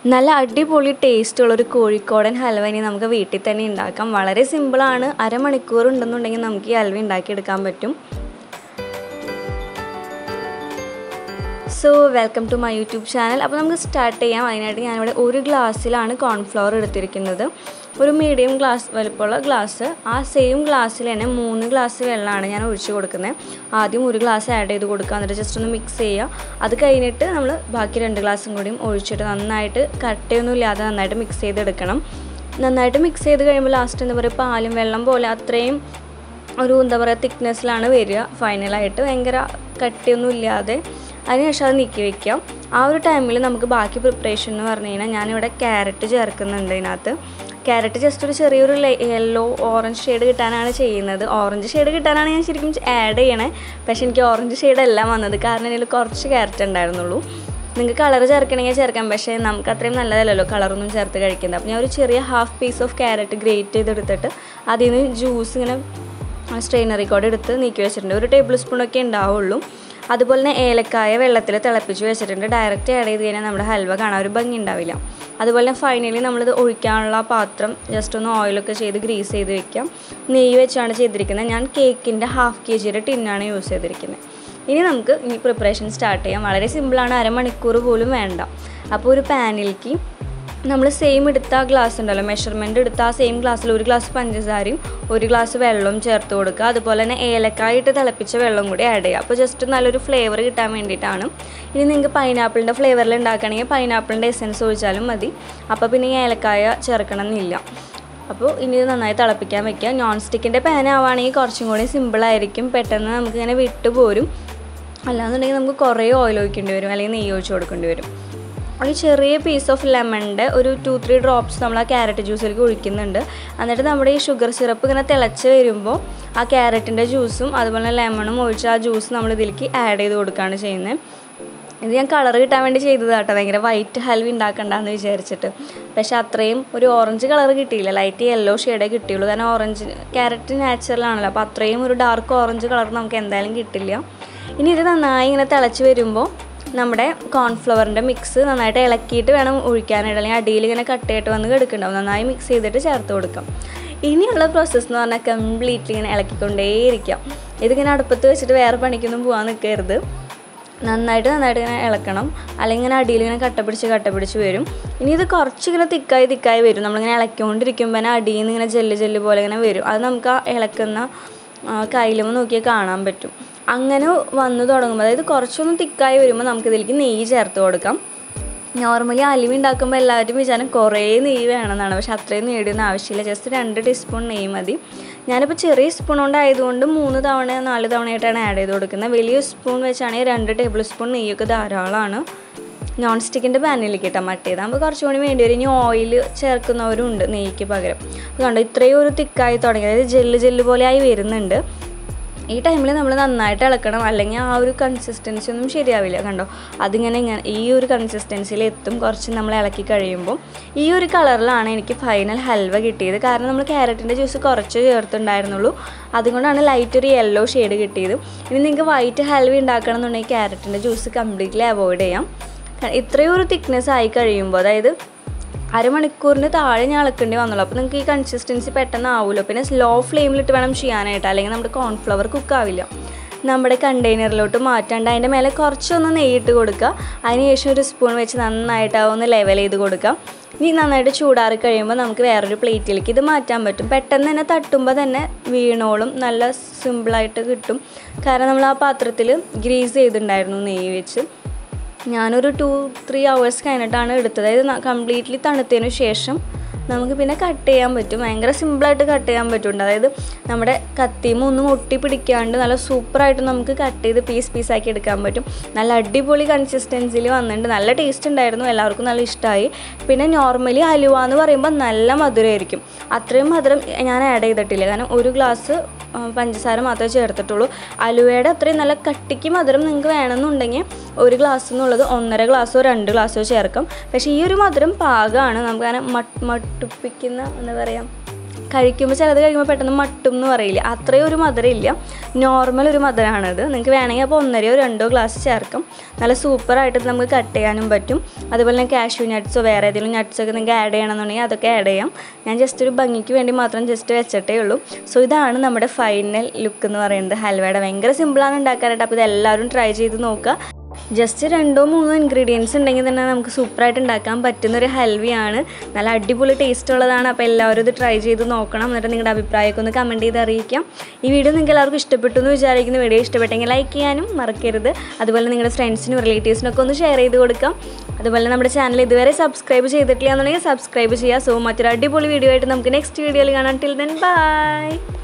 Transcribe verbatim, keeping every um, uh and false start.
നല്ല അടിപൊളി ടേസ്റ്റുള്ളൊരു കോഴിക്കോടൻ ഹൽവ ഇനി നമുക്ക് വീട്ടിൽ തന്നെ ഉണ്ടാക്കാം. വളരെ സിമ്പിളാണ്. അരമണിക്കൂർ ഉണ്ടെന്നുണ്ടെങ്കിൽ നമുക്ക് ഈ ഹൽവ ഉണ്ടാക്കിയെടുക്കാൻ പറ്റും. So welcome to my YouTube channel. അപ്പോൾ നമുക്ക് സ്റ്റാർട്ട് ചെയ്യാം. അതിനായിട്ട് ഞാനിവിടെ ഒരു ഗ്ലാസ്സിലാണ് കോൺഫ്ലവർ എടുത്തിരിക്കുന്നത്. ഒരു മീഡിയം ഗ്ലാസ് വലുപ്പമുള്ള ഗ്ലാസ്. ആ സെയിം ഗ്ലാസ്സിൽ തന്നെ മൂന്ന് ഗ്ലാസ് വെള്ളമാണ് ഞാൻ ഒഴിച്ച് കൊടുക്കുന്നത്. ആദ്യം ഒരു ഗ്ലാസ് ആഡ് ചെയ്ത് കൊടുക്കുക, എന്നിട്ട് ജസ്റ്റ് ഒന്ന് മിക്സ് ചെയ്യുക. അത് കഴിഞ്ഞിട്ട് നമ്മൾ ബാക്കി രണ്ട് ഗ്ലാസും കൂടിയും ഒഴിച്ചിട്ട് നന്നായിട്ട് കട്ടയൊന്നും ഇല്ലാതെ നന്നായിട്ട് മിക്സ് ചെയ്തെടുക്കണം. നന്നായിട്ട് മിക്സ് ചെയ്ത് കഴിയുമ്പോൾ ലാസ്റ്റ് എന്താ പറയുക, പാലും വെള്ളം പോലെ അത്രയും ഒരു എന്താ പറയുക തിക്നെസ്സിലാണ് വരിക. ഫൈനലായിട്ട് ഭയങ്കര കട്ടിയൊന്നും ഇല്ലാതെ അതിനുശേഷം അത് നീക്കി വയ്ക്കാം. ആ ഒരു ടൈമിൽ നമുക്ക് ബാക്കി പ്രിപ്പറേഷൻ എന്ന് പറഞ്ഞു കഴിഞ്ഞാൽ ഞാനിവിടെ ക്യാരറ്റ് ചേർക്കുന്നുണ്ട്. ഇതിനകത്ത് ക്യാരറ്റ് ജസ്റ്റ് ഒരു ചെറിയൊരു യെല്ലോ ഓറഞ്ച് ഷെയ്ഡ് കിട്ടാനാണ് ചെയ്യുന്നത്. ഓറഞ്ച് ഷെയ്ഡ് കിട്ടാനാണ് ഞാൻ ശരിക്കും ആഡ് ചെയ്യണേ. പക്ഷേ എനിക്ക് ഓറഞ്ച് ഷെയ്ഡെല്ലാം വന്നത് കാരണം ഇതിൽ കുറച്ച് ക്യാരറ്റ് ഉണ്ടായിരുന്നുള്ളൂ. നിങ്ങൾക്ക് കളർ ചേർക്കണമെങ്കിൽ ചേർക്കാം, പക്ഷേ നമുക്ക് അത്രയും നല്ലതല്ലല്ലോ കളറൊന്നും ചേർത്ത് കഴിക്കുന്നത്. അപ്പോൾ ഞാൻ ഒരു ചെറിയ half piece of carrot grate ചെയ്തെടുത്തിട്ട് അതിൽ നിന്ന് ജ്യൂസ് ഇങ്ങനെ സ്ട്രെയിനറി കൂടെ എടുത്ത് നീക്കി വെച്ചിട്ടുണ്ട്. ഒരു ടേബിൾ സ്പൂണൊക്കെ ഉണ്ടാവുള്ളൂ. അതുപോലെ തന്നെ ഏലക്കായ വെള്ളത്തിൽ തിളപ്പിച്ച് വെച്ചിട്ടുണ്ട്. ഡയറക്റ്റ് ആഡ് ചെയ്ത് കഴിഞ്ഞാൽ നമ്മുടെ ഹൽവ കാണാൻ ഒരു ഭംഗി ഉണ്ടാവില്ല. അതുപോലെ തന്നെ ഫൈനലി നമ്മളിത് ഒഴിക്കാനുള്ള പാത്രം ജസ്റ്റ് ഒന്ന് ഓയിലൊക്കെ ചെയ്ത് ഗ്രീസ് ചെയ്ത് വെക്കാം. നെയ്യ് വെച്ചാണ് ചെയ്തിരിക്കുന്നത്. ഞാൻ കേക്കിൻ്റെ ഹാഫ് കെ ജിയുടെ ടിന്നാണ് യൂസ് ചെയ്തിരിക്കുന്നത്. ഇനി നമുക്ക് ഈ പ്രിപ്പറേഷൻ സ്റ്റാർട്ട് ചെയ്യാം. വളരെ സിമ്പിളാണ്. അരമണിക്കൂർ പോലും വേണ്ട. അപ്പോൾ ഒരു പാനിലേക്ക് നമ്മൾ സെയിം എടുത്ത ഗ്ലാസ് ഉണ്ടല്ലോ, മെഷർമെൻറ്റ് എടുത്ത ആ സെയിം ഗ്ലാസ്സിൽ ഒരു ഗ്ലാസ് പഞ്ചസാരയും ഒരു ഗ്ലാസ് വെള്ളവും ചേർത്ത് കൊടുക്കുക. അതുപോലെ തന്നെ ഏലക്കായ ഇട്ട് തിളപ്പിച്ച വെള്ളം കൂടി ആഡ് ചെയ്യുക. അപ്പോൾ ജസ്റ്റ് നല്ലൊരു ഫ്ലേവർ കിട്ടാൻ വേണ്ടിയിട്ടാണ്. ഇനി നിങ്ങൾക്ക് പൈനാപ്പിളിൻ്റെ ഫ്ലേവറിൽ ഉണ്ടാക്കുകയാണെങ്കിൽ പൈനാപ്പിളിൻ്റെ എസൻസ് ഒഴിച്ചാലും മതി. അപ്പോൾ പിന്നെ ഈ ഏലക്കായ ചേർക്കണം എന്നില്ല. അപ്പോൾ ഇനി ഇത് നന്നായി തിളപ്പിക്കാൻ വെക്കുക. നോൺ സ്റ്റിക്കിൻ്റെ പാൻ ആവുകയാണെങ്കിൽ കുറച്ചും കൂടി സിമ്പിളായിരിക്കും. പെട്ടെന്ന് നമുക്കിങ്ങനെ വിട്ടുപോരും. അല്ലാന്നുണ്ടെങ്കിൽ നമുക്ക് കുറേ ഓയിൽ ഒഴിക്കേണ്ടി വരും, അല്ലെങ്കിൽ നെയ്യ് ഒഴിച്ച് കൊടുക്കേണ്ടി വരും. ഒരു ചെറിയ പീസ് ഓഫ് ലെമണിൻ്റെ ഒരു ടു ത്രീ ഡ്രോപ്സ് നമ്മൾ ആ ക്യാരറ്റ് ജ്യൂസിലേക്ക് ഒഴിക്കുന്നുണ്ട്. എന്നിട്ട് നമ്മുടെ ഈ ഷുഗർ സിറപ്പ് ഇങ്ങനെ തിളച്ച് വരുമ്പോൾ ആ ക്യാരറ്റിൻ്റെ ജ്യൂസും അതുപോലെ ലെമണും ഒഴിച്ച് ആ ജ്യൂസ് നമ്മൾ ഇതിലേക്ക് ആഡ് ചെയ്ത് കൊടുക്കുകയാണ് ചെയ്യുന്നത്. ഇത് ഞാൻ കളർ കിട്ടാൻ വേണ്ടി ചെയ്തതാട്ടോ, ഭയങ്കര വൈറ്റ് ഹൽവ ഉണ്ടാക്കണ്ടെന്ന് വിചാരിച്ചിട്ട്. പക്ഷേ അത്രയും ഒരു ഓറഞ്ച് കളർ കിട്ടിയില്ല, ലൈറ്റ് യെല്ലോ ഷെയ്ഡേ കിട്ടിയുള്ളൂ. കാരണം ഓറഞ്ച് ക്യാരറ്റ് നാച്ചുറലാണല്ലോ, അപ്പോൾ അത്രയും ഒരു ഡാർക്ക് ഓറഞ്ച് കളർ നമുക്ക് എന്തായാലും കിട്ടില്ല. ഇനി ഇത് നന്നായി ഇങ്ങനെ തിളച്ച് വരുമ്പോൾ നമ്മുടെ കോൺഫ്ലവറിൻ്റെ മിക്സ് നന്നായിട്ട് ഇളക്കിയിട്ട് വേണം ഒഴിക്കാനായിട്ട്, അല്ലെങ്കിൽ അടിയിൽ ഇങ്ങനെ കട്ടയായിട്ട് വന്ന് കിടക്കുന്നുണ്ടാവും. നന്നായി മിക്സ് ചെയ്തിട്ട് ചേർത്ത് കൊടുക്കാം. ഇനിയുള്ള പ്രോസസ്സ് എന്ന് പറഞ്ഞാൽ കംപ്ലീറ്റ്ലി ഇങ്ങനെ ഇളക്കിക്കൊണ്ടേയിരിക്കാം. ഇതിങ്ങനെ അടുപ്പത്ത് വെച്ചിട്ട് വേറെ പണിക്കൊന്നും പോകാൻ നിൽക്കരുത്. നന്നായിട്ട് നന്നായിട്ട് ഇങ്ങനെ ഇളക്കണം, അല്ലെങ്കിൽ ഇങ്ങനെ അടിയിൽ ഇങ്ങനെ കട്ട പിടിച്ച് കട്ട പിടിച്ച് വരും. ഇനി ഇത് കുറച്ചിങ്ങനെ തിക്കായി തിക്കായി വരും. നമ്മളിങ്ങനെ ഇളക്കിക്കൊണ്ടിരിക്കുമ്പോൾ തന്നെ അടിയിൽ നിന്ന് ഇങ്ങനെ ജെല്ല് ജെല്ല് പോലെ ഇങ്ങനെ വരും. അത് നമുക്ക് ആ ഇളക്കുന്ന കയ്യിലും നോക്കിയാൽ കാണാൻ പറ്റും. അങ്ങനെ വന്ന് തുടങ്ങുമ്പോൾ, അതായത് കുറച്ചൊന്നും തിക്കായി വരുമ്പോൾ നമുക്കിതിലേക്ക് നെയ്യ് ചേർത്ത് കൊടുക്കാം. നോർമലി അലുവ ഉണ്ടാക്കുമ്പോൾ എല്ലാവരും വിചാരം കുറേ നെയ്യ് വേണമെന്നാണ്, പക്ഷെ അത്രയും നെയ്യൊന്നും ആവശ്യമില്ല. ജസ്റ്റ് രണ്ട് ടീസ്പൂൺ നെയ്യ് മതി. ഞാനിപ്പോൾ ചെറിയ സ്പൂൺ കൊണ്ടായതുകൊണ്ട് മൂന്ന് തവണ നാല് തവണയായിട്ടാണ് ആഡ് ചെയ്ത് കൊടുക്കുന്നത്. വലിയ സ്പൂൺ വെച്ചാണെങ്കിൽ രണ്ട് ടേബിൾ സ്പൂൺ നെയ്യൊക്കെ ധാരാളമാണ്. നോൺ സ്റ്റിക്കിൻ്റെ പാനിലേക്ക് ഇട്ടാൽ മറ്റേതാകുമ്പോൾ കുറച്ചുകൂടി വേണ്ടി വരും. ഇനി ഓയിൽ ചേർക്കുന്നവരും ഉണ്ട് നെയ്യ്ക്ക് പകരം. അപ്പോൾ കണ്ടോ ഇത്രയും ഒരു തിക്കായി തുടങ്ങി, അതായത് ജെല്ല് ജെല്ല് പോലെ ആയി വരുന്നുണ്ട്. ഈ ടൈമിൽ നമ്മൾ നന്നായിട്ട് ഇളക്കണം, അല്ലെങ്കിൽ ആ ഒരു കൺസിസ്റ്റൻസി ഒന്നും ശരിയാവില്ല. കണ്ടോ അതിങ്ങനെ ഇങ്ങനെ ഈ ഒരു കൺസിസ്റ്റൻസിയിൽ എത്തും. കുറച്ച് നമ്മൾ ഇളക്കി കഴിയുമ്പോൾ ഈ ഒരു കളറിലാണ് എനിക്ക് ഫൈനൽ ഹൽവ കിട്ടിയത്. കാരണം നമ്മൾ ക്യാരറ്റിൻ്റെ ജ്യൂസ് കുറച്ച് ചേർത്തുണ്ടായിരുന്നുള്ളൂ, അതുകൊണ്ടാണ് ലൈറ്റ് ഒരു യെല്ലോ ഷെയ്ഡ് കിട്ടിയത്. ഇനി നിങ്ങൾക്ക് വൈറ്റ് ഹൽവ ഉണ്ടാക്കണം എന്നുണ്ടെങ്കിൽ ക്യാരറ്റിൻ്റെ ജ്യൂസ് കംപ്ലീറ്റ്ലി അവോയ്ഡ് ചെയ്യാം. ഇത്രയും ഒരു തിക്നെസ് ആയി കഴിയുമ്പോൾ, അതായത് അരമണിക്കൂറിന് താഴെ ഞാൻ ഇളക്കേണ്ടി വന്നുള്ളൂ. അപ്പോൾ നിങ്ങൾക്ക് ഈ കൺസിസ്റ്റൻസി പെട്ടെന്ന് ആവുമല്ലോ. പിന്നെ സ്ലോ ഫ്ലെയിമിലിട്ട് വേണം ചെയ്യാനായിട്ട്, അല്ലെങ്കിൽ നമ്മുടെ കോൺഫ്ലവർ കുക്കാവില്ല. നമ്മുടെ കണ്ടെയ്നറിലോട്ട് മാറ്റാണ്ട് അതിൻ്റെ മേലെ കുറച്ചൊന്ന് നെയ്യിട്ട് കൊടുക്കുക. അതിനുശേഷം ഒരു സ്പൂൺ വെച്ച് നന്നായിട്ട് ഒന്ന് ലെവൽ ചെയ്ത് കൊടുക്കുക. ഇനി നന്നായിട്ട് ചൂടാറി കഴിയുമ്പോൾ നമുക്ക് വേറൊരു പ്ലേറ്റിലേക്ക് ഇത് മാറ്റാൻ പറ്റും. പെട്ടെന്ന് തന്നെ തട്ടുമ്പോൾ തന്നെ വീണോളും, നല്ല സിമ്പിളായിട്ട് കിട്ടും. കാരണം നമ്മൾ ആ പാത്രത്തിൽ ഗ്രീസ് ചെയ്തിട്ടുണ്ടായിരുന്നു നെയ്യ് വെച്ച്. ഞാനൊരു ടു ത്രീ അവേഴ്സ് കഴിഞ്ഞിട്ടാണ് എടുത്തത്. അതായത് കംപ്ലീറ്റ്ലി തണുത്തതിന് ശേഷം നമുക്ക് പിന്നെ കട്ട് ചെയ്യാൻ പറ്റും. ഭയങ്കര സിമ്പിളായിട്ട് കട്ട് ചെയ്യാൻ പറ്റുന്നുണ്ട്. അതായത് നമ്മുടെ കത്തിയുമ്പോൾ ഒന്നും ഒട്ടി പിടിക്കാണ്ട് നല്ല സൂപ്പറായിട്ട് നമുക്ക് കട്ട് ചെയ്ത് പീസ് പീസാക്കി എടുക്കാൻ പറ്റും. നല്ല അടിപൊളി കൺസിസ്റ്റൻസിയിൽ വന്നിട്ടുണ്ട്. നല്ല ടേസ്റ്റ് ഉണ്ടായിരുന്നു, എല്ലാവർക്കും നല്ല ഇഷ്ടമായി. പിന്നെ നോർമലി ഹലുവ എന്ന് പറയുമ്പോൾ നല്ല മധുരമായിരിക്കും. അത്രയും മധുരം ഞാൻ ആഡ് ചെയ്തിട്ടില്ല, കാരണം ഒരു ഗ്ലാസ് പഞ്ചസാര മാത്രമേ ചേർത്തിട്ടുള്ളൂ. അലുവയുടെ അത്രയും നല്ല കട്ടിക്ക് മധുരം നിങ്ങൾക്ക് വേണമെന്നുണ്ടെങ്കിൽ ഒരു ഗ്ലാസ് എന്നുള്ളത് ഒന്നര ഗ്ലാസ്സോ രണ്ട് ഗ്ലാസ്സോ ചേർക്കാം. പക്ഷേ ഈ ഒരു മധുരം പാകമാണ്. നമുക്ക് അങ്ങനെ മട്ട് മട്ടുപ്പിക്കുന്ന എന്താ പറയുക, കഴിക്കുമ്പോൾ ചിലത് കഴിക്കുമ്പോൾ പെട്ടെന്ന് മട്ടും എന്ന് പറയില്ല, അത്രയും ഒരു മധുരം ഇല്ല, നോർമൽ ഒരു മധുരമാണത്. നിങ്ങൾക്ക് വേണമെങ്കിൽ അപ്പോൾ ഒന്നരയോ രണ്ടോ ഗ്ലാസ് ചേർക്കും. നല്ല സൂപ്പറായിട്ട് നമുക്ക് കട്ട് ചെയ്യാനും പറ്റും. അതുപോലെ തന്നെ കാഷ്യൂ നട്ട്സോ വേറെ ഏതെങ്കിലും നട്ട്സൊക്കെ നിങ്ങൾക്ക് ആഡ് ചെയ്യണമെന്നുണ്ടെങ്കിൽ അതൊക്കെ ആഡ് ചെയ്യാം. ഞാൻ ജസ്റ്റ് ഒരു ഭംഗിക്ക് വേണ്ടി മാത്രം ജസ്റ്റ് വെച്ചിട്ടേ ഉള്ളൂ. സോ ഇതാണ് നമ്മുടെ ഫൈനൽ ലുക്ക് എന്ന് പറയുന്നത് ഹൽവയുടെ. ഭയങ്കര സിമ്പിളാണ് ഉണ്ടാക്കാനായിട്ട്. അപ്പോൾ ഇതെല്ലാവരും ട്രൈ ചെയ്ത് നോക്കുക. ജസ്റ്റ് രണ്ടോ മൂന്നോ ഇൻഗ്രീഡിയൻസ് ഉണ്ടെങ്കിൽ തന്നെ നമുക്ക് സൂപ്പറായിട്ട് ഉണ്ടാക്കാൻ പറ്റുന്നൊരു ഹൽവയാണ്. നല്ല അടിപൊളി ടേസ്റ്റ് ഉള്ളതാണ്. അപ്പോൾ എല്ലാവരും ഇത് ട്രൈ ചെയ്ത് നോക്കണം. എന്നിട്ട് നിങ്ങളുടെ അഭിപ്രായമൊക്കെ ഒന്ന് കമൻറ്റ് ചെയ്ത് അറിയിക്കാം. ഈ വീഡിയോ നിങ്ങൾക്ക് എല്ലാവർക്കും ഇഷ്ടപ്പെട്ടു എന്ന് വിചാരിക്കുന്ന വീഡിയോ ഇഷ്ടപ്പെട്ടെങ്കിൽ ലൈക്ക് ചെയ്യാനും മറക്കരുത്. അതുപോലെ നിങ്ങളുടെ ഫ്രണ്ട്സിനും റിലേറ്റീവ്സിനൊക്കെ ഒന്ന് ഷെയർ ചെയ്ത് കൊടുക്കാം. അതുപോലെ നമ്മുടെ ചാനൽ ഇതുവരെ സബ്സ്ക്രൈബ് ചെയ്തിട്ടില്ല എന്നുണ്ടെങ്കിൽ സബ്സ്ക്രൈബ് ചെയ്യുക. സോ മറ്റൊരു അടിപൊളി വീഡിയോ ആയിട്ട് നമുക്ക് നെക്സ്റ്റ് വീഡിയോയിൽ കാണാം. Till then by.